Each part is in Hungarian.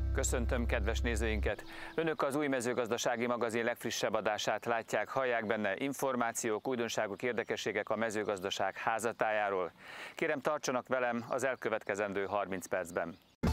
Köszöntöm kedves nézőinket! Önök az Új Mezőgazdasági Magazin legfrissebb adását látják, hallják benne információk, újdonságok, érdekességek a mezőgazdaság házatájáról. Kérem, tartsanak velem az elkövetkezendő 30 percben.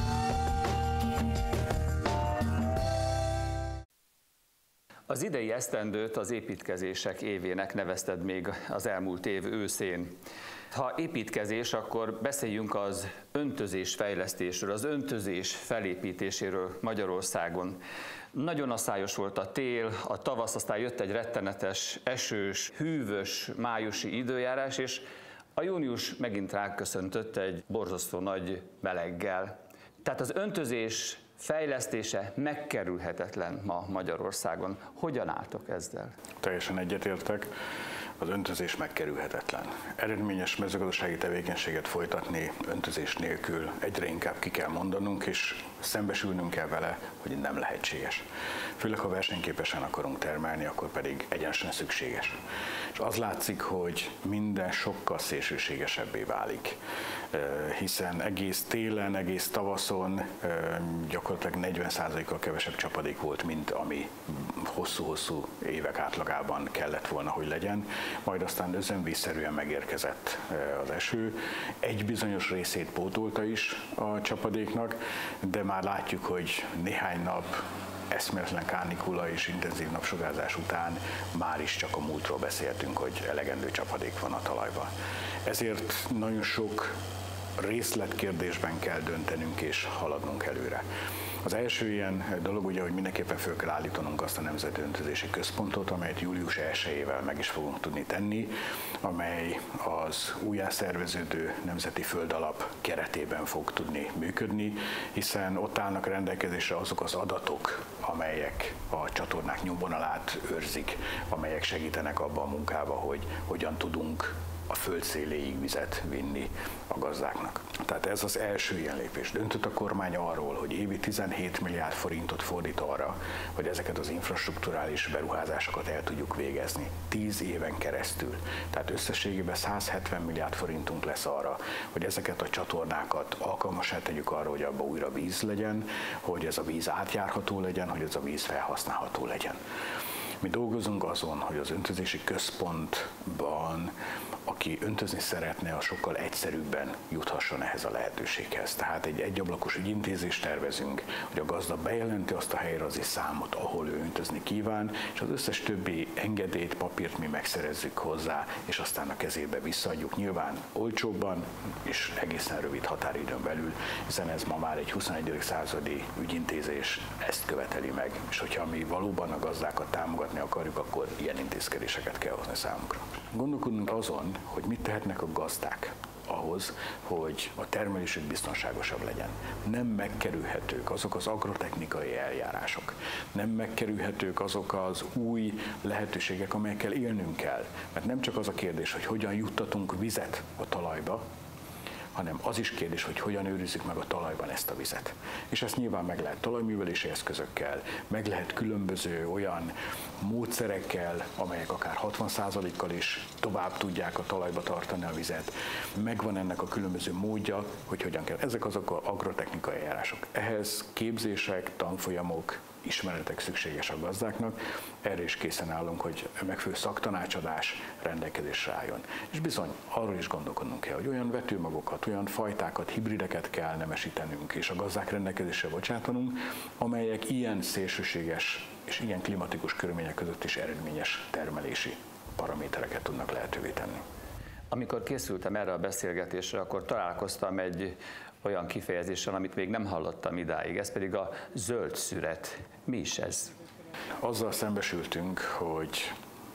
Az idei esztendőt az építkezések évének nevezted még az elmúlt év őszén. Ha építkezés, akkor beszéljünk az öntözés fejlesztésről, az öntözés felépítéséről Magyarországon. Nagyon asszályos volt a tél, a tavasz, aztán jött egy rettenetes, esős, hűvös, májusi időjárás, és a június megint ráköszöntött egy borzasztó nagy meleggel. Tehát az öntözés fejlesztése megkerülhetetlen ma Magyarországon. Hogyan álltok ezzel? Teljesen egyetértek. Az öntözés megkerülhetetlen. Eredményes mezőgazdasági tevékenységet folytatni öntözés nélkül egyre inkább ki kell mondanunk, és szembesülnünk kell vele, hogy nem lehetséges. Főleg, ha versenyképesen akarunk termelni, akkor pedig egyenesen szükséges. És az látszik, hogy minden sokkal szélsőségesebbé válik, hiszen egész télen, egész tavaszon gyakorlatilag 40%-kal kevesebb csapadék volt, mint ami hosszú-hosszú évek átlagában kellett volna, hogy legyen. Majd aztán özönvízszerűen megérkezett az eső. Egy bizonyos részét pótolta is a csapadéknak, de már látjuk, hogy néhány nap eszméletlen kánikula és intenzív napsugárzás után már is csak a múltról beszéltünk, hogy elegendő csapadék van a talajban. Ezért nagyon sok részletkérdésben kell döntenünk és haladnunk előre. Az első ilyen dolog ugye, hogy mindenképpen föl kell állítanunk azt a Nemzeti Öntözési Központot, amelyet július 1-ével meg is fogunk tudni tenni, amely az újjászerveződő Nemzeti Földalap keretében fog tudni működni, hiszen ott állnak rendelkezésre azok az adatok, amelyek a csatornák nyomvonalát őrzik, amelyek segítenek abban a munkában, hogy hogyan tudunk a föld széléig vizet vinni a gazdáknak. Tehát ez az első ilyen lépés. Döntött a kormány arról, hogy évi 17 milliárd forintot fordít arra, hogy ezeket az infrastrukturális beruházásokat el tudjuk végezni 10 éven keresztül. Tehát összességében 170 milliárd forintunk lesz arra, hogy ezeket a csatornákat alkalmassá tegyük arra, hogy abban újra víz legyen, hogy ez a víz átjárható legyen, hogy ez a víz felhasználható legyen. Mi dolgozunk azon, hogy az öntözési központban, aki öntözni szeretne, az sokkal egyszerűbben juthasson ehhez a lehetőséghez. Tehát egy egyablakos ügyintézést tervezünk, hogy a gazda bejelenti azt a helyrajzi számot, ahol ő öntözni kíván, és az összes többi engedélyt, papírt mi megszerezzük hozzá, és aztán a kezébe visszaadjuk. Nyilván olcsóbban és egészen rövid határidőn belül, hiszen ez ma már egy 21. századi ügyintézés, ezt követeli meg, és hogyha mi valóban a gazdákat támogatni akarjuk, akkor ilyen intézkedéseket kell hozni számukra. Gondolkodunk azon, hogy mit tehetnek a gazdák ahhoz, hogy a termelésük biztonságosabb legyen. Nem megkerülhetők azok az agrotechnikai eljárások, nem megkerülhetők azok az új lehetőségek, amelyekkel élnünk kell. Mert nem csak az a kérdés, hogy hogyan juttatunk vizet a talajba, hanem az is kérdés, hogy hogyan őrizzük meg a talajban ezt a vizet. És ezt nyilván meg lehet talajművelési eszközökkel, meg lehet különböző olyan módszerekkel, amelyek akár 60%-kal is tovább tudják a talajba tartani a vizet. Megvan ennek a különböző módja, hogy hogyan kell. Ezek azok az agrotechnikai eljárások. Ehhez képzések, tanfolyamok, ismeretek szükséges a gazdáknak, erre is készen állunk, hogy megfelelő szaktanácsadás rendelkezésre álljon. És bizony, arról is gondolkodnunk kell, hogy olyan vetőmagokat, olyan fajtákat, hibrideket kell nemesítenünk, és a gazdák rendelkezésre bocsátanunk, amelyek ilyen szélsőséges és ilyen klimatikus körülmények között is eredményes termelési paramétereket tudnak lehetővé tenni. Amikor készültem erre a beszélgetésre, akkor találkoztam egy olyan kifejezéssel, amit még nem hallottam idáig, ez pedig a zöld szüret. Mi is ez? Azzal szembesültünk, hogy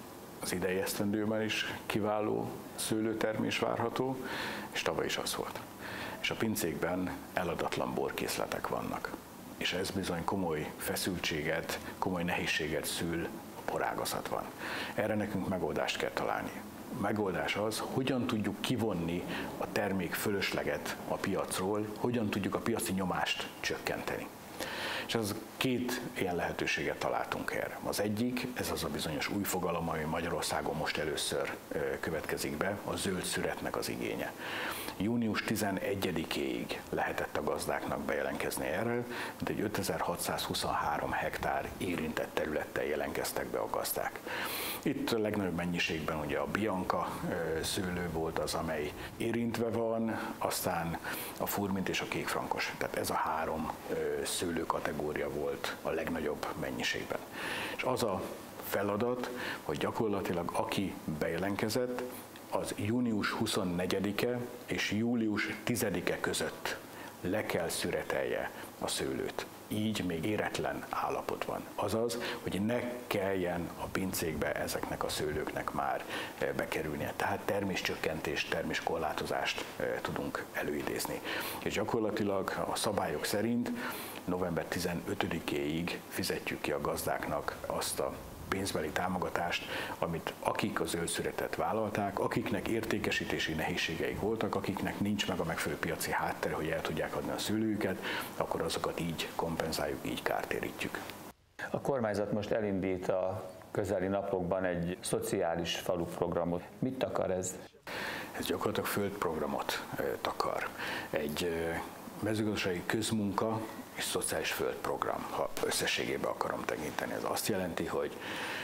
az idei esztendőben is kiváló szőlőtermés várható, és tavaly is az volt. És a pincékben eladatlan borkészletek vannak. És ez bizony komoly feszültséget, komoly nehézséget szül, a borágazatban. Erre nekünk megoldást kell találni. A megoldás az, hogyan tudjuk kivonni a termék fölösleget a piacról, hogyan tudjuk a piaci nyomást csökkenteni. És az két ilyen lehetőséget találtunk erre. Az egyik, ez az a bizonyos új fogalom, ami Magyarországon most először következik be, a zöld szüretnek az igénye. Június 11-éig lehetett a gazdáknak bejelentkezni erről, mintegy 5623 hektár érintett területtel jelentkeztek be a gazdák. Itt a legnagyobb mennyiségben ugye a Bianca szőlő volt az, amely érintve van, aztán a furmint és a kékfrankos. Tehát ez a három szőlőkategória volt a legnagyobb mennyiségben. És az a feladat, hogy gyakorlatilag aki bejelentkezett, az június 24-e és július 10-e között le kell szüretelje a szőlőt. Így még éretlen állapotban. Azaz, hogy ne kelljen a pincékbe ezeknek a szőlőknek már bekerülnie. Tehát terméscsökkentést, terméskorlátozást tudunk előidézni. És gyakorlatilag a szabályok szerint november 15-éig fizetjük ki a gazdáknak azt a pénzbeli támogatást, amit akik a zöld szüretet vállalták, akiknek értékesítési nehézségeik voltak, akiknek nincs meg a megfelelő piaci háttere, hogy el tudják adni a szőlőjüket, akkor azokat így kompenzáljuk, így kártérítjük. A kormányzat most elindít a közeli napokban egy szociális falu programot. Mit akar ez? Ez gyakorlatilag földprogramot takar. Egy mezőgazdasági közmunka és szociális földprogram, ha összességében akarom tekinteni. Ez azt jelenti, hogy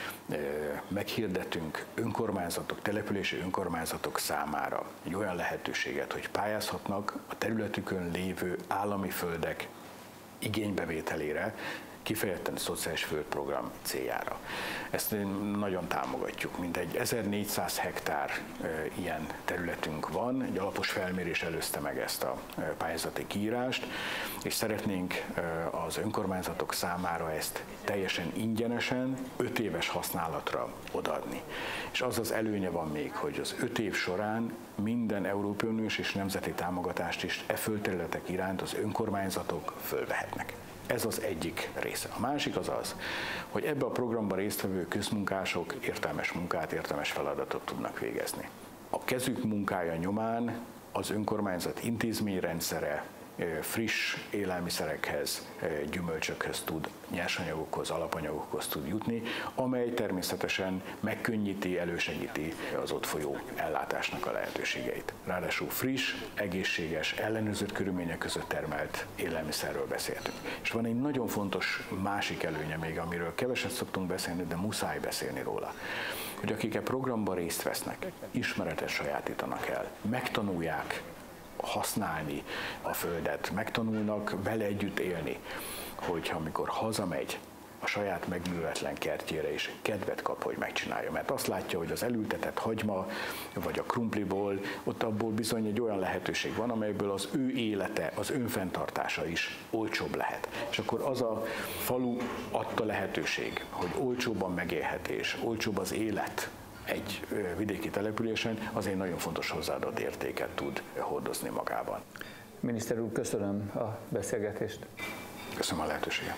meghirdetünk önkormányzatok, települési önkormányzatok számára egy olyan lehetőséget, hogy pályázhatnak a területükön lévő állami földek igénybevételére, kifejezetten szociális földprogram céljára. Ezt nagyon támogatjuk. Mintegy 1400 hektár ilyen területünk van, egy alapos felmérés előzte meg ezt a pályázati kiírást, és szeretnénk az önkormányzatok számára ezt teljesen ingyenesen, 5 éves használatra odaadni. És az az előnye van még, hogy az 5 év során minden Európai Uniós és nemzeti támogatást is e földterületek iránt az önkormányzatok fölvehetnek. Ez az egyik része. A másik az az, hogy ebbe a programban résztvevő közmunkások értelmes munkát, értelmes feladatot tudnak végezni. A kezük munkája nyomán az önkormányzat intézményrendszere friss élelmiszerekhez, gyümölcsökhöz tud, nyersanyagokhoz, alapanyagokhoz tud jutni, amely természetesen megkönnyíti, elősegíti az ott folyó ellátásnak a lehetőségeit. Ráadásul friss, egészséges, ellenőrzött körülmények között termelt élelmiszerről beszéltünk. És van egy nagyon fontos másik előnye még, amiről keveset szoktunk beszélni, de muszáj beszélni róla, hogy akik a programban részt vesznek, ismeretet sajátítanak el, megtanulják használni a földet, megtanulnak vele együtt élni, hogyha amikor hazamegy a saját megművetlen kertjére is kedvet kap, hogy megcsinálja. Mert azt látja, hogy az elültetett hagyma, vagy a krumpliból, ott abból bizony egy olyan lehetőség van, amelyből az ő élete, az önfenntartása is olcsóbb lehet. És akkor az a falu adta lehetőség, hogy olcsóbban megélhetés, olcsóbb az élet egy vidéki településen, azért nagyon fontos hozzáadott értéket tud hordozni magában. Miniszter úr, köszönöm a beszélgetést. Köszönöm a lehetőséget.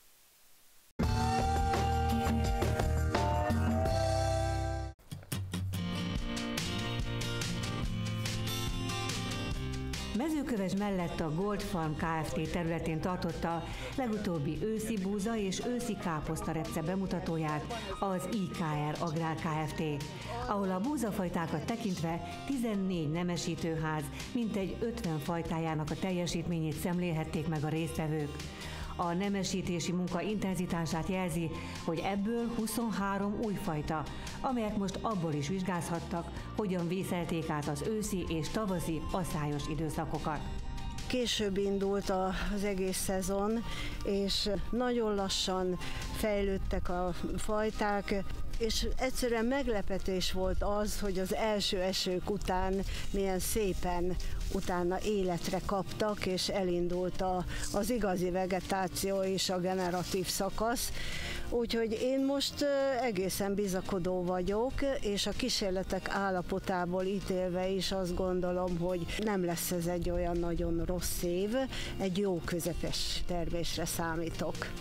Mezőköves mellett a Gold Farm Kft. Területén tartotta legutóbbi őszi búza és őszi káposztarepce bemutatóját az IKR Agrár Kft., ahol a búzafajtákat tekintve 14 nemesítőház mintegy 50 fajtájának a teljesítményét szemlélhették meg a résztvevők. A nemesítési munka intenzitását jelzi, hogy ebből 23 új fajta, amelyek most abból is vizsgázhattak, hogyan vészelték át az őszi és tavaszi aszályos időszakokat. Később indult az egész szezon, és nagyon lassan fejlődtek a fajták, és egyszerűen meglepetés volt az, hogy az első esők után milyen szépen utána életre kaptak, és elindult az igazi vegetáció és a generatív szakasz. Úgyhogy én most egészen bizakodó vagyok, és a kísérletek állapotából ítélve is azt gondolom, hogy nem lesz ez egy olyan nagyon rossz év, egy jó közepes termésre számítok.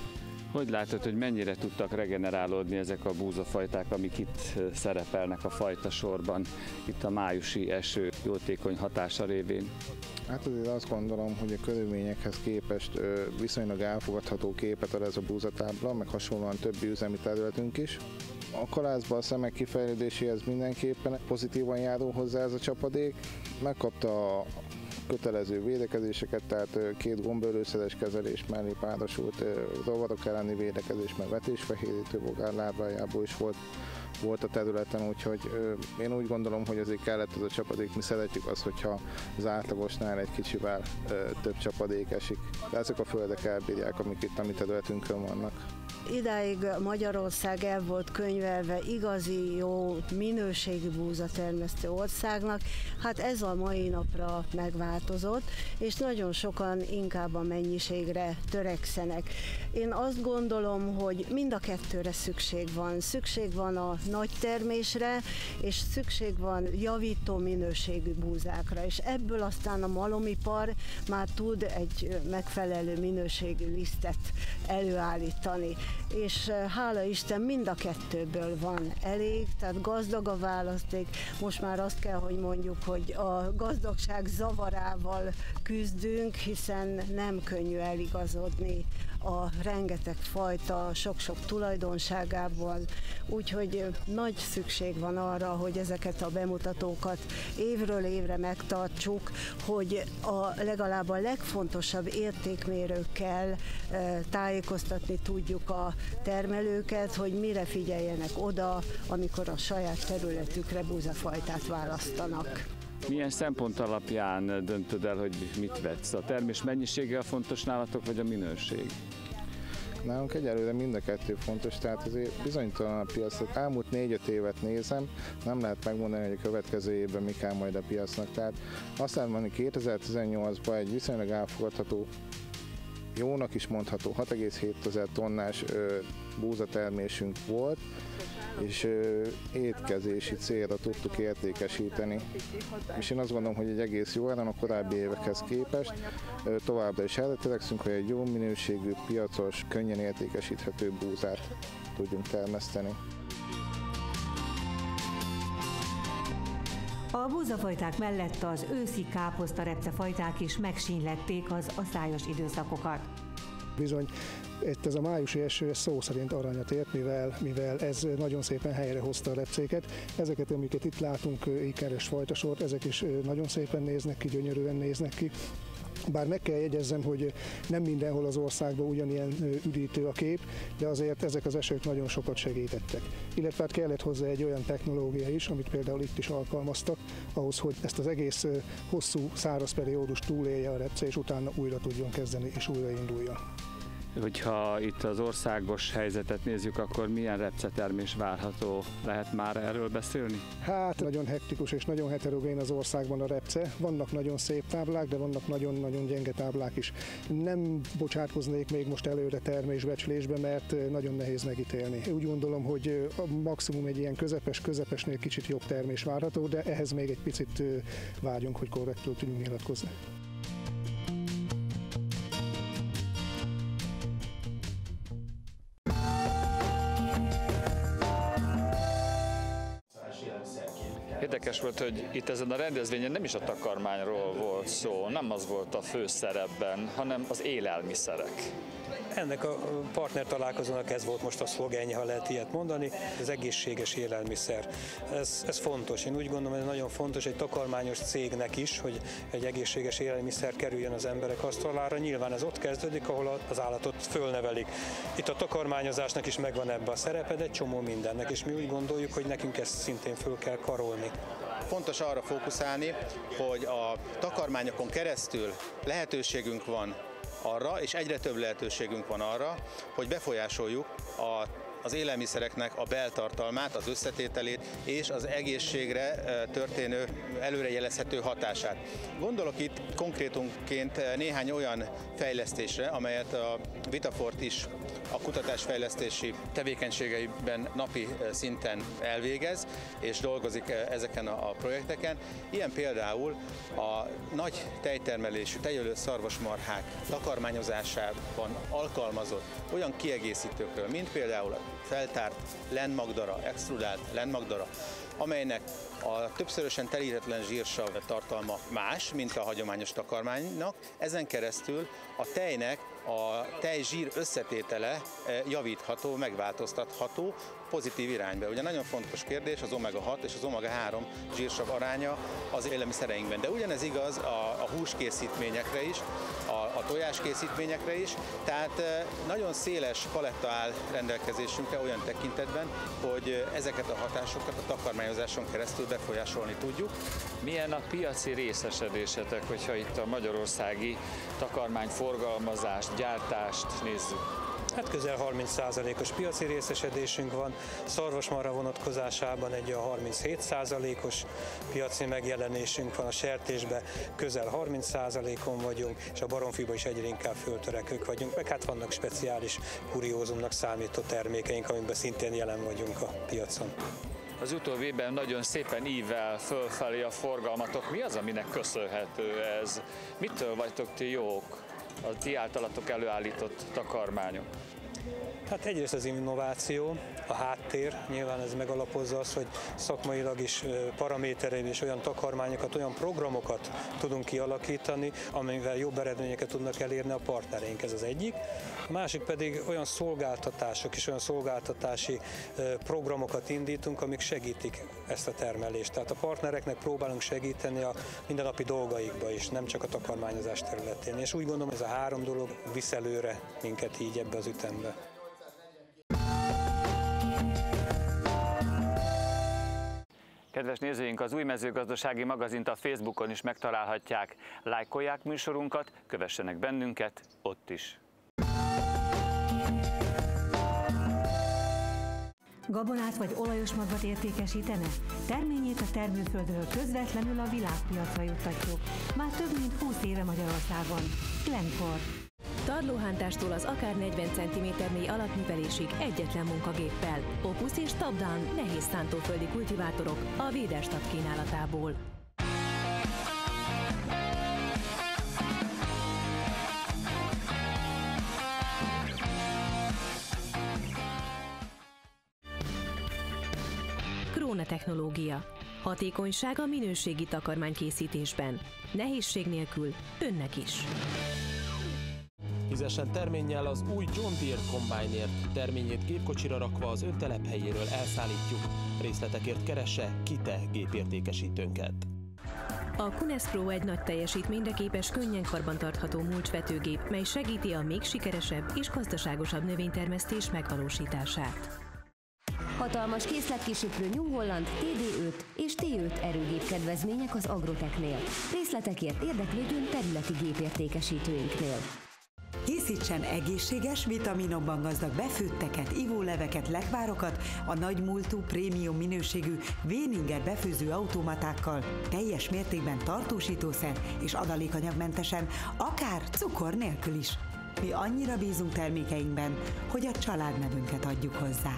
Hogy látod, hogy mennyire tudtak regenerálódni ezek a búzafajták, amik itt szerepelnek a fajtasorban, itt a májusi eső jótékony hatása révén? Hát azért azt gondolom, hogy a körülményekhez képest viszonylag elfogadható képet ad ez a búzatábla, meg hasonlóan többi üzemi területünk is. A kalászban a szemek kifejlődéséhez mindenképpen pozitívan járó hozzá ez a csapadék. Megkapta a kötelező védekezéseket, tehát 2 gombölőszeres kezelés mellé párosult rovarok elleni védekezés, meg vetésfehérítő bogárlábrájából is volt a területen, úgyhogy én úgy gondolom, hogy azért kellett ez a csapadék. Mi szeretjük azt, hogyha az átlagosnál egy kicsivel több csapadék esik. De ezek a földek elbírják, amik itt a mi területünkön vannak. Idáig Magyarország el volt könyvelve igazi jó minőségű búzatermesztő országnak, hát ez a mai napra megváltozott, és nagyon sokan inkább a mennyiségre törekszenek. Én azt gondolom, hogy mind a kettőre szükség van. Szükség van a nagy termésre, és szükség van javító minőségű búzákra, és ebből aztán a malomipar már tud egy megfelelő minőségű lisztet előállítani. És hála Isten mind a kettőből van elég, tehát gazdag a választék. Most már azt kell, hogy mondjuk, hogy a gazdagság zavarával küzdünk, hiszen nem könnyű eligazodni a rengeteg fajta, sok-sok tulajdonságával, úgyhogy nagy szükség van arra, hogy ezeket a bemutatókat évről évre megtartsuk, hogy legalább a legfontosabb értékmérőkkel tájékoztatni tudjuk a termelőket, hogy mire figyeljenek oda, amikor a saját területükre búzafajtát választanak. Milyen szempont alapján döntöd el, hogy mit vetsz? A termés mennyisége a fontos nálatok, vagy a minőség? Nálunk egyelőre mind a kettő fontos, tehát azért bizonytalan a piacot. Elmúlt 4-5 évet nézem, nem lehet megmondani, hogy a következő évben mi kell majd a piacnak. Tehát azt lehet mondani, 2018-ban egy viszonylag elfogadható, jónak is mondható 6,7 tonnás búzatermésünk volt, és étkezési célra tudtuk értékesíteni. És én azt gondolom, hogy egy egész jó áron a korábbi évekhez képest továbbra is erre törekszünk, hogy egy jó minőségű, piacos, könnyen értékesíthető búzát tudjunk termeszteni. A búzafajták mellett az őszi káposztarepcefajták is megsínlették az aszályos időszakokat. Bizony, itt ez a májusi eső szó szerint aranyat ért, mivel ez nagyon szépen helyre hozta a repcéket. Ezeket, amiket itt látunk, ikeres fajtasort, ezek is nagyon szépen néznek ki, gyönyörűen néznek ki. Bár meg kell jegyezzem, hogy nem mindenhol az országban ugyanilyen üdítő a kép, de azért ezek az esők nagyon sokat segítettek. Illetve hát kellett hozzá egy olyan technológia is, amit például itt is alkalmaztak, ahhoz, hogy ezt az egész hosszú száraz periódust túlélje a repce, és utána újra tudjon kezdeni, és újrainduljon. Hogyha itt az országos helyzetet nézzük, akkor milyen repcetermés várható? Lehet már erről beszélni? Hát nagyon hektikus és nagyon heterogén az országban a repce. Vannak nagyon szép táblák, de vannak nagyon-nagyon gyenge táblák is. Nem bocsátkoznék még most előre termésbecslésbe, mert nagyon nehéz megítélni. Úgy gondolom, hogy a maximum egy ilyen közepesnél kicsit jobb termés várható, de ehhez még egy picit várjunk, hogy korrektül tudjunk nyilatkozni. Érdekes volt, hogy itt ezen a rendezvényen nem is a takarmányról volt szó, nem az volt a főszerepben, hanem az élelmiszerek. Ennek a partner találkozónak ez volt most a szlogenje, ha lehet ilyet mondani, az egészséges élelmiszer. Ez fontos. Én úgy gondolom, hogy ez nagyon fontos egy takarmányos cégnek is, hogy egy egészséges élelmiszer kerüljön az emberek asztalára. Nyilván ez ott kezdődik, ahol az állatot fölnevelik. Itt a takarmányozásnak is megvan ebbe a szerepe, de egy csomó mindennek, és mi úgy gondoljuk, hogy nekünk ezt szintén föl kell karolni. Fontos arra fókuszálni, hogy a takarmányokon keresztül lehetőségünk van arra, és egyre több lehetőségünk van arra, hogy befolyásoljuk a az élelmiszereknek a beltartalmát, az összetételét és az egészségre történő előrejelezhető hatását. Gondolok itt konkrétumként néhány olyan fejlesztésre, amelyet a Vitafort is a kutatásfejlesztési tevékenységeiben napi szinten elvégez, és dolgozik ezeken a projekteken. Ilyen például a nagy tejtermelésű, tejölő szarvasmarhák takarmányozásában alkalmazott olyan kiegészítőkről, mint például a feltárt lenmagdara, extrudált lenmagdara, amelynek a többszörösen telítetlen zsírsav tartalma más, mint a hagyományos takarmánynak. Ezen keresztül a tejnek a tejzsír összetétele javítható, megváltoztatható pozitív irányba. Ugye nagyon fontos kérdés az omega-6 és az omega-3 zsírsav aránya az élelmiszereinkben. De ugyanez igaz a húskészítményekre is, a tojáskészítményekre is, tehát nagyon széles paletta áll rendelkezésünkre olyan tekintetben, hogy ezeket a hatásokat a takarmányozáson keresztül befolyásolni tudjuk. Milyen a piaci részesedésetek, hogyha itt a magyarországi takarmányforgalmazást, gyártást nézzük? Hát közel 30%-os piaci részesedésünk van, szarvasmarha vonatkozásában egy a 37%-os piaci megjelenésünk van, a sertésben közel 30%-on vagyunk, és a baromfiban is egyre inkább föltörekvők vagyunk, meg hát vannak speciális kuriózumnak számító termékeink, amikben szintén jelen vagyunk a piacon. Az utóbbi évben nagyon szépen ível fölfelé a forgalmatok. Mi az, aminek köszönhető ez? Mitől vagytok ti jók? A ti általatok előállított takarmányok? Hát egyrészt az innováció, a háttér, nyilván ez megalapozza azt, hogy szakmailag is paraméterein és olyan takarmányokat, olyan programokat tudunk kialakítani, amivel jobb eredményeket tudnak elérni a partnereink, ez az egyik. A másik pedig olyan szolgáltatások és olyan szolgáltatási programokat indítunk, amik segítik ezt a termelést. Tehát a partnereknek próbálunk segíteni a mindennapi dolgaikba is, nem csak a takarmányozás területén. És úgy gondolom, ez a három dolog visz előre minket így ebbe az ütembe. Kedves nézőink, az Új Mezőgazdasági Magazint a Facebookon is megtalálhatják. Lájkolják műsorunkat, kövessenek bennünket ott is. Gabonát vagy olajos magvat értékesítene? Terményét a termőföldről közvetlenül a világpiacra juttatjuk. Már több mint 20 éve Magyarországon. Glencore. Tardlóhántástól az akár 40 cm mély alapművelésig egyetlen munkagéppel. Opus és Top-Down nehéz szántóföldi kultivátorok a Véderstab kínálatából. Króna technológia. Hatékonyság a minőségi takarmánykészítésben. Nehézség nélkül önnek is. Fizessen terménnyel az új John Deere kombájnért. Terményét gépkocsira rakva az ön telephelyéről elszállítjuk. Részletekért keresse Kite gépértékesítőnket. A Kunes Pro egy nagy teljesítményre képes, könnyen karbantartható mulcsvetőgép, mely segíti a még sikeresebb és gazdaságosabb növénytermesztés megvalósítását. Hatalmas készletkisiklő New Holland, TD5 és T5 erőgép kedvezmények az Agrotechnél. Részletekért érdeklődjön területi gépértékesítőinknél. Készítsen egészséges, vitaminokban gazdag befőtteket, ivóleveket, lekvárokat a nagymúltú, prémium minőségű Wieninger befőző automatákkal, teljes mértékben tartósítószer és adalékanyagmentesen, akár cukor nélkül is. Mi annyira bízunk termékeinkben, hogy a családnevünket adjuk hozzá.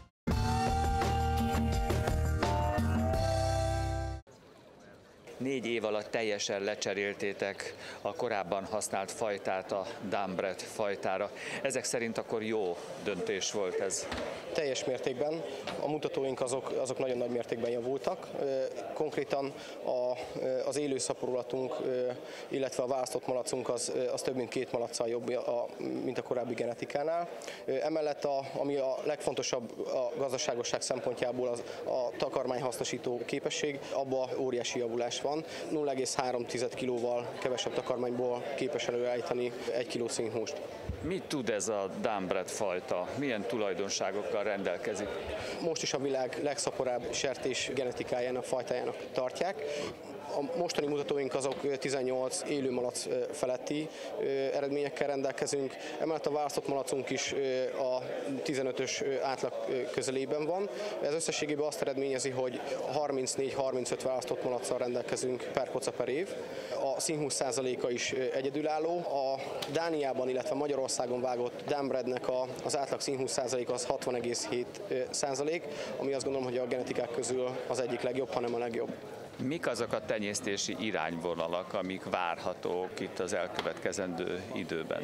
Négy év alatt teljesen lecseréltétek a korábban használt fajtát a Dumbred fajtára. Ezek szerint akkor jó döntés volt ez? Teljes mértékben. A mutatóink azok nagyon nagy mértékben javultak. Konkrétan az élő szaporulatunk, illetve a választott malacunk az több mint 2 malacccal jobb, mint a korábbi genetikánál. Emellett ami a legfontosabb a gazdaságosság szempontjából a takarmányhasznosító képesség, abban óriási javulás van. 0,3 kilóval kevesebb takarmányból képes előállítani 1 kiló színhúst. Mit tud ez a Dumbred fajta? Milyen tulajdonságokkal rendelkezik? Most is a világ legszaporább sertés genetikájának, fajtájának tartják. A mostani mutatóink azok 18 élő malac feletti eredményekkel rendelkezünk, emellett a választott malacunk is a 15-ös átlag közelében van. Ez összességében azt eredményezi, hogy 34-35 választott malacsal rendelkezünk per koca per év. A színhúsz% is egyedülálló. A Dániában, illetve Magyarországon vágott Dambrednek az átlag színhúsz% az 60,7%, ami azt gondolom, hogy a genetikák közül az egyik legjobb, hanem a legjobb. Mik azok a tenyésztési irányvonalak, amik várhatók itt az elkövetkezendő időben?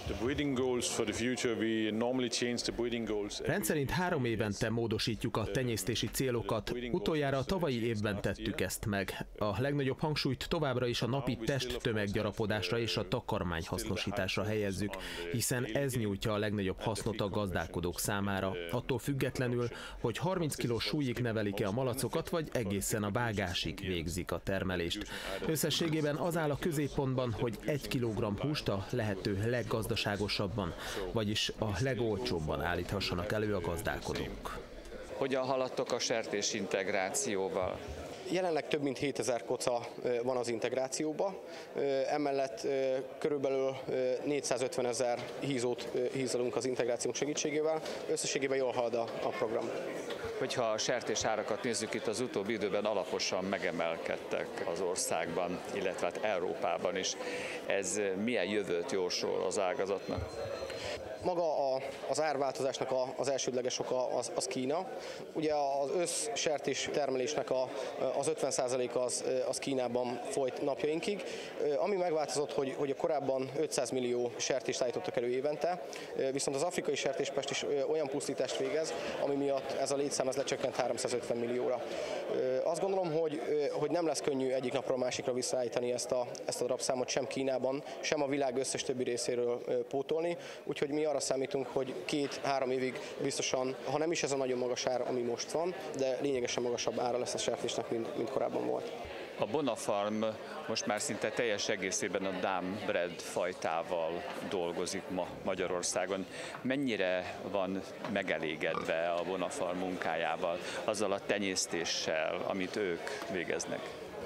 Rendszerint 3 évente módosítjuk a tenyésztési célokat, utoljára a tavalyi évben tettük ezt meg. A legnagyobb hangsúlyt továbbra is a napi testtömeggyarapodásra és a takarmányhasznosításra helyezzük, hiszen ez nyújtja a legnagyobb hasznot a gazdálkodók számára, attól függetlenül, hogy 30 kg súlyig nevelik-e a malacokat, vagy egészen a vágásig végzik a termelést. Összességében az áll a középpontban, hogy 1 kg húst a lehető leggazdaságosabban, vagyis a legolcsóbban állíthassanak elő a gazdálkodók. Hogyan haladtok a sertés integrációval? Jelenleg több mint 7000 koca van az integrációban, emellett körülbelül 450 000 hízót hízolunk az integrációnk segítségével, összességében jól halad a program. Hogyha a sertés árakat nézzük, itt az utóbbi időben alaposan megemelkedtek az országban, illetve hát Európában is. Ez milyen jövőt jósol az ágazatnak? Maga az árváltozásnak az elsődleges oka az Kína. Ugye az összsertés termelésnek az 50%-a az Kínában folyt napjainkig. Ami megváltozott, hogy a korábban 500 millió sertést állítottak elő évente, viszont az afrikai sertéspest is olyan pusztítást végez, ami miatt ez a létszám lecsökkent 350 millióra. Azt gondolom, hogy nem lesz könnyű egyik napról a másikra visszaállítani ezt a darabszámot sem Kínában, sem a világ összes többi részéről pótolni, úgyhogy mi arra számítunk, hogy 2-3 évig biztosan, ha nem is ez a nagyon magas ár, ami most van, de lényegesen magasabb ára lesz a sertésnek, mint korábban volt. A Bonafarm most már szinte teljes egészében a Dambred fajtával dolgozik ma Magyarországon. Mennyire van megelégedve a Bonafarm munkájával, azzal a tenyésztéssel, amit ők végeznek?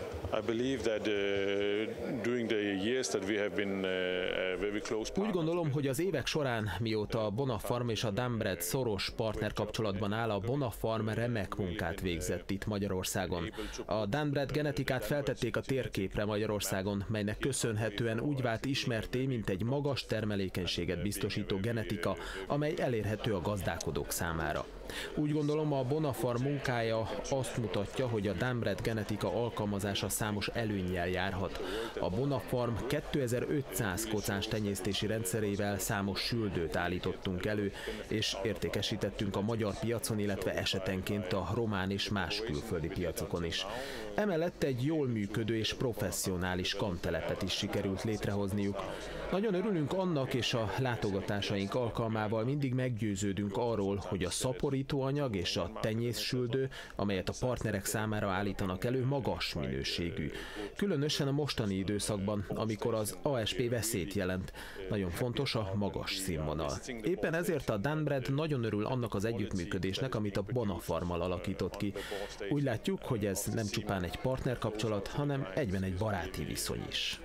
Úgy gondolom, hogy az évek során, mióta a Bonafarm és a Dambred szoros partnerkapcsolatban áll, a Bonafarm remek munkát végzett itt Magyarországon. A Dambred genetikát feltették a térképre Magyarországon, melynek köszönhetően úgy vált ismertté, mint egy magas termelékenységet biztosító genetika, amely elérhető a gazdálkodók számára. Úgy gondolom, a Bonafarm munkája azt mutatja, hogy a Dambred genetika alkalmazása számos előnnyel járhat. A Bonafarm 2500 kocás tenyésztési rendszerével számos süldőt állítottunk elő, és értékesítettünk a magyar piacon, illetve esetenként a román és más külföldi piacokon is. Emellett egy jól működő és professzionális kamtelepet is sikerült létrehozniuk. Nagyon örülünk annak, és a látogatásaink alkalmával mindig meggyőződünk arról, hogy a szaporítóanyag és a tenyészsüldő, amelyet a partnerek számára állítanak elő, magas minőségű. Különösen a mostani időszakban, amikor az ASP veszélyt jelent. Nagyon fontos a magas színvonal. Éppen ezért a Dambred nagyon örül annak az együttműködésnek, amit a Bonafarmmal alakított ki. Úgy látjuk, hogy ez nem csupán egy partnerkapcsolat, hanem egyben egy baráti viszony is.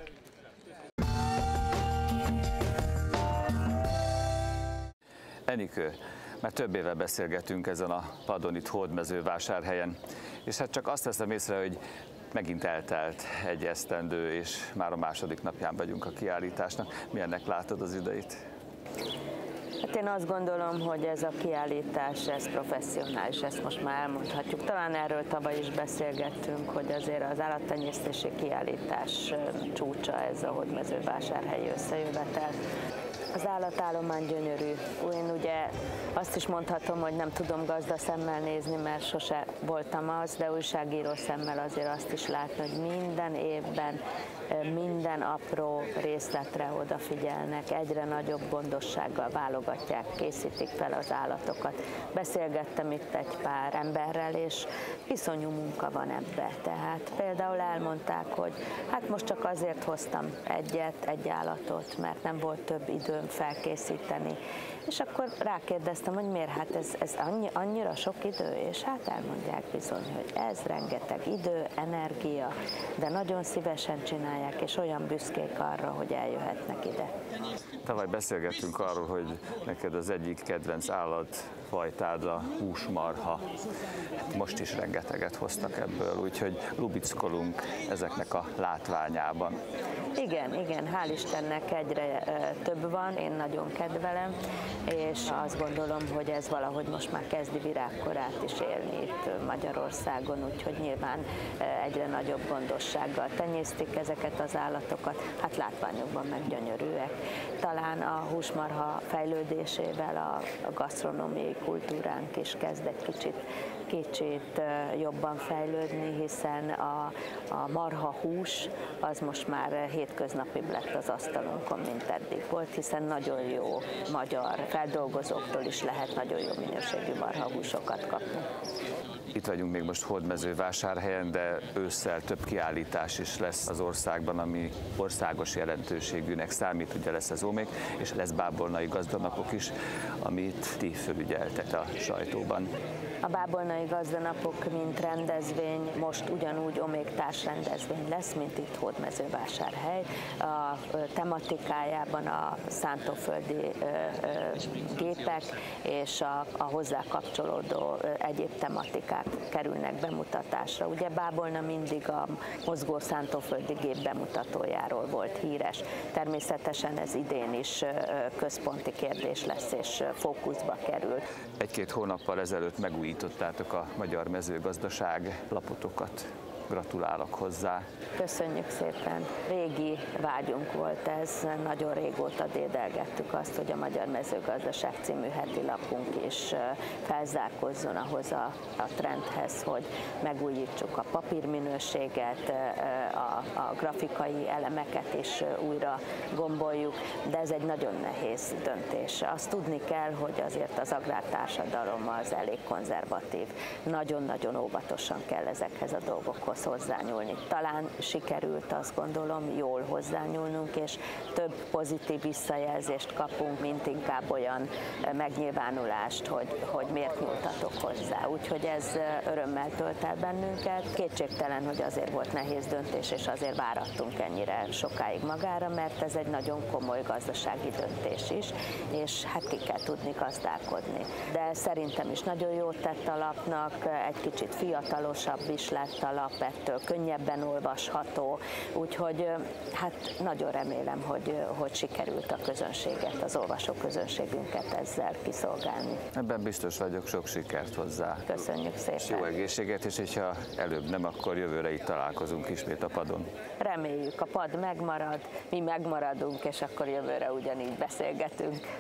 Enikő, már több éve beszélgetünk ezen a padon itt Hódmezővásárhelyen, és hát csak azt veszem észre, hogy megint eltelt egy esztendő, és már a második napján vagyunk a kiállításnak. Milyennek látod az ideit? Hát én azt gondolom, hogy ez a kiállítás, ez professzionális, ezt most már elmondhatjuk. Talán erről tavaly is beszélgettünk, hogy azért az állattenyésztési kiállítás csúcsa ez a Hódmezővásárhelyi összejövetel. Az állatállomány gyönyörű. Én ugye azt is mondhatom, hogy nem tudom gazdaszemmel nézni, mert sose voltam az, de újságíró szemmel azért azt is látni, hogy minden évben minden apró részletre odafigyelnek, egyre nagyobb gondossággal válogatják, készítik fel az állatokat. Beszélgettem itt egy pár emberrel, és iszonyú munka van ebbe. Tehát például elmondták, hogy hát most csak azért hoztam egy állatot, mert nem volt több idő időm felkészíteni. És akkor rákérdeztem, hogy miért, hát ez annyira sok idő, és hát elmondják bizony, hogy ez rengeteg idő, energia, de nagyon szívesen csinálják, és olyan büszkék arra, hogy eljöhetnek ide. Tavaly beszélgettünk arról, hogy neked az egyik kedvenc állatfajtád a húsmarha. Most is rengeteget hoztak ebből, úgyhogy lubickolunk ezeknek a látványában. Igen, hál' Istennek egyre több van, én nagyon kedvelem, és azt gondolom, hogy ez valahogy most már kezdi virágkorát is élni itt Magyarországon, úgyhogy nyilván egyre nagyobb gondossággal tenyésztik ezeket az állatokat, hát látványokban meg gyönyörűek. Talán a húsmarha fejlődésével a gasztronómiai kultúránk is kezd egy kicsit jobban fejlődni, hiszen a marha hús az most már hétköznapibb lett az asztalunkon, mint eddig volt, hiszen nagyon jó magyar feldolgozóktól is lehet nagyon jó minőségű marhahúsokat kapni. Itt vagyunk még most Hódmezővásárhelyen, de ősszel több kiállítás is lesz az országban, ami országos jelentőségűnek számít, ugye lesz az Ómék, és lesz bábolnai gazdanapok is, amit ti fölügyeltek a sajtóban. A bábolnai gazdanapok, mint rendezvény, most ugyanúgy Ómék társrendezvény lesz, mint itt Hódmezővásárhely. A tematikájában a szántóföldi gépek és a hozzá kapcsolódó egyéb tematikák kerülnek bemutatásra. Ugye Bábolna mindig a mozgó szántóföldi gép bemutatójáról volt híres. Természetesen ez idén is központi kérdés lesz és fókuszba kerül. Egy-két hónappal ezelőtt megújítottátok a Magyar Mezőgazdaság lapotokat. Gratulálok hozzá. Köszönjük szépen. Régi vágyunk volt ez, nagyon régóta dédelgettük azt, hogy a Magyar Mezőgazdaság című heti lapunk is felzárkózzon ahhoz a trendhez, hogy megújítsuk a papírminőséget, a grafikai elemeket is újra gomboljuk, de ez egy nagyon nehéz döntés. Azt tudni kell, hogy azért az agrártársadalom az elég konzervatív. Nagyon-nagyon óvatosan kell ezekhez a dolgokhoz hozzányúlni. Talán sikerült, azt gondolom, jól hozzányúlnunk, és több pozitív visszajelzést kapunk, mint inkább olyan megnyilvánulást, hogy miért nyúltatok hozzá. Úgyhogy ez örömmel tölt el bennünket. Kétségtelen, hogy azért volt nehéz döntés, és azért várattunk ennyire sokáig magára, mert ez egy nagyon komoly gazdasági döntés is, és hát ki kell tudni gazdálkodni. De szerintem is nagyon jót tett a lapnak, egy kicsit fiatalosabb is lett a lap, ettől könnyebben olvasható, úgyhogy hát nagyon remélem, hogy sikerült a közönséget, az olvasóközönségünket ezzel kiszolgálni. Ebben biztos vagyok, sok sikert hozzá. Köszönjük szépen. És jó egészséget, és hogyha előbb nem, akkor jövőre itt találkozunk ismét a padon. Reméljük, a pad megmarad, mi megmaradunk, és akkor jövőre ugyanígy beszélgetünk.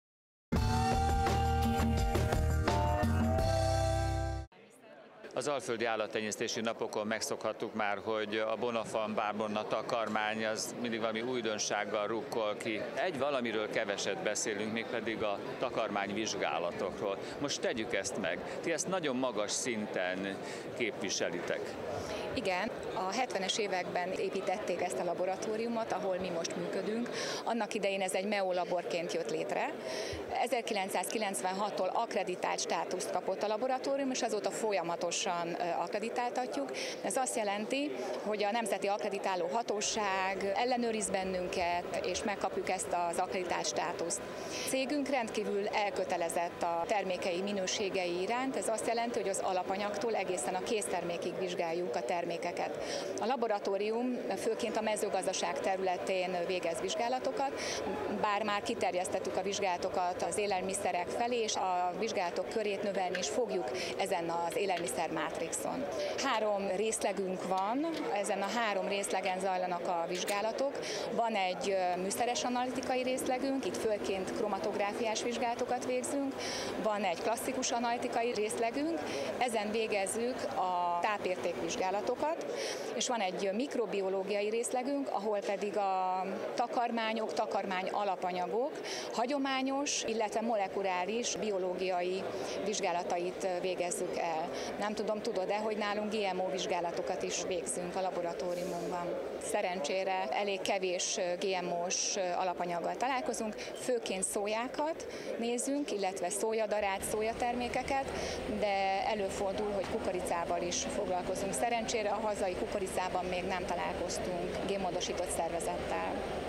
Az alföldi állattenyésztési napokon megszokhattuk már, hogy a Bonafarm bábolna takarmány az mindig valami újdonsággal rukkol ki. Egy valamiről keveset beszélünk, mégpedig a takarmányvizsgálatokról. Most tegyük ezt meg. Ti ezt nagyon magas szinten képviselitek. Igen, a 70-es években építették ezt a laboratóriumot, ahol mi most működünk. Annak idején ez egy MEO laborként jött létre. 1996-tól akkreditált státuszt kapott a laboratórium, és azóta folyamatosan akkreditáltatjuk. Ez azt jelenti, hogy a Nemzeti Akkreditáló Hatóság ellenőriz bennünket, és megkapjuk ezt az akkreditált státuszt. Cégünk rendkívül elkötelezett a termékei minőségei iránt. Ez azt jelenti, hogy az alapanyagtól egészen a késztermékig vizsgáljuk a termékeket. A laboratórium főként a mezőgazdaság területén végez vizsgálatokat, bár már kiterjesztettük a vizsgálatokat az élelmiszerek felé, és a vizsgálatok körét növelni is fogjuk ezen az élelmiszer mátrixon. 3 részlegünk van, ezen a 3 részlegen zajlanak a vizsgálatok. Van egy műszeres analitikai részlegünk, itt főként kromatográfiás vizsgálatokat végzünk, van egy klasszikus analitikai részlegünk, ezen végezzük a tápértékvizsgálatokat, és van egy mikrobiológiai részlegünk, ahol pedig a takarmányok, takarmány alapanyagok, hagyományos, illetve molekuláris biológiai vizsgálatait végezzük el. Nem tudom, tudod-e, hogy nálunk GMO vizsgálatokat is végzünk a laboratóriumunkban? Szerencsére elég kevés GMO-s alapanyaggal találkozunk, főként szójákat nézünk, illetve szójadarát, szójatermékeket, de előfordul, hogy kukoricával is foglalkozunk. Szerencsére a hazai kukoricában még nem találkoztunk génmódosított szervezettel.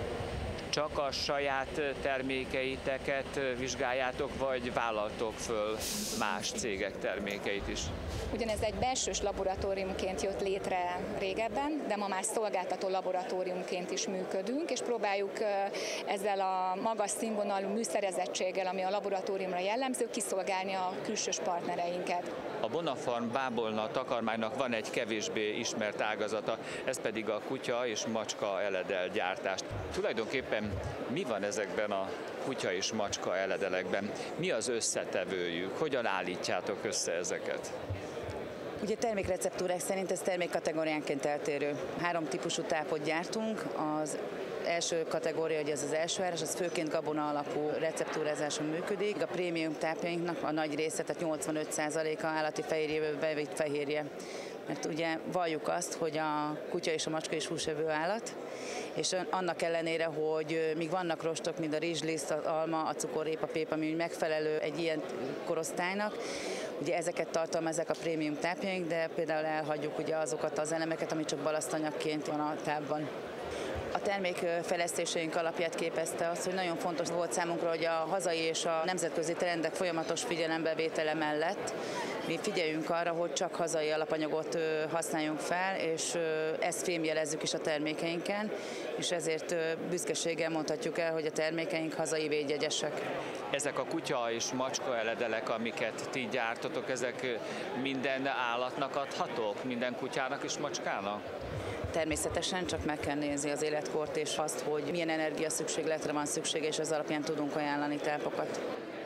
Csak a saját termékeiteket vizsgáljátok, vagy vállaltok föl más cégek termékeit is? Ugyanez egy belsős laboratóriumként jött létre régebben, de ma már szolgáltató laboratóriumként is működünk, és próbáljuk ezzel a magas színvonalú műszerezettséggel, ami a laboratóriumra jellemző, kiszolgálni a külsős partnereinket. A Bonafarm bábolna takarmánynak van egy kevésbé ismert ágazata, ez pedig a kutya és macska eledelgyártás. Tulajdonképpen mi van ezekben a kutya és macska eledelekben? Mi az összetevőjük? Hogyan állítjátok össze ezeket? Ugye termékreceptúrák szerint ez termékkategóriánként eltérő. 3 típusú tápot gyártunk. Az első kategória, hogy ez az elsőáras, az főként gabona alapú receptúrázáson működik. A prémium tápjainknak a nagy része, tehát 85%-a állati fehérjéből bevitt fehérje. Mert ugye valljuk azt, hogy a kutya és a macska is húsevő állat, és annak ellenére, hogy még vannak rostok, mint a rizsliszt, az alma, a cukorrépa, pépa, ami megfelelő egy ilyen korosztálynak, ugye ezeket tartalmazzák a prémium tápjaink, de például elhagyjuk ugye azokat az elemeket, ami csak balasztanyagként van a tápban. A termékfejlesztéseink alapját képezte az, hogy nagyon fontos volt számunkra, hogy a hazai és a nemzetközi trendek folyamatos figyelembevétele mellett mi figyeljünk arra, hogy csak hazai alapanyagot használjunk fel, és ezt fémjelezzük is a termékeinken, és ezért büszkeséggel mondhatjuk el, hogy a termékeink hazai védjegyesek. Ezek a kutya és macska eledelek, amiket ti gyártotok, ezek minden állatnak adhatók? Minden kutyának és macskának? Természetesen csak meg kell nézni az életkort és azt, hogy milyen energiaszükségletre van szüksége, és az alapján tudunk ajánlani tápokat.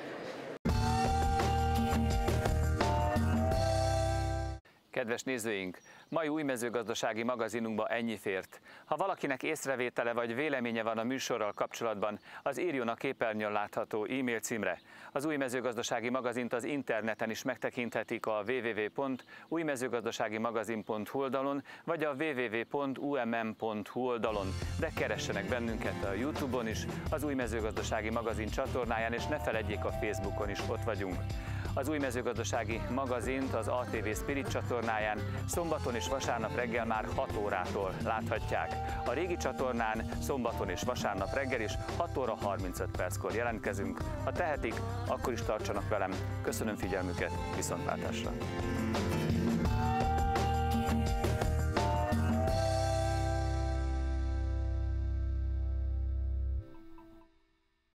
Kedves nézőink, mai új mezőgazdasági magazinunkba ennyi fért. Ha valakinek észrevétele vagy véleménye van a műsorral kapcsolatban, az írjon a képernyőn látható e-mail címre. Az új mezőgazdasági magazint az interneten is megtekinthetik a www.újmezőgazdaságimagazin.hu oldalon, vagy a www.umm.hu oldalon, de keressenek bennünket a YouTube-on is, az új mezőgazdasági magazin csatornáján, és ne feledjék, a Facebookon is ott vagyunk. Az új mezőgazdasági magazint az ATV Spirit csatornáján szombaton és vasárnap reggel már 6 órától láthatják. A régi csatornán szombaton és vasárnap reggel is 6 óra 35 perckor jelentkezünk. Ha tehetik, akkor is tartsanak velem. Köszönöm figyelmüket, viszontlátásra!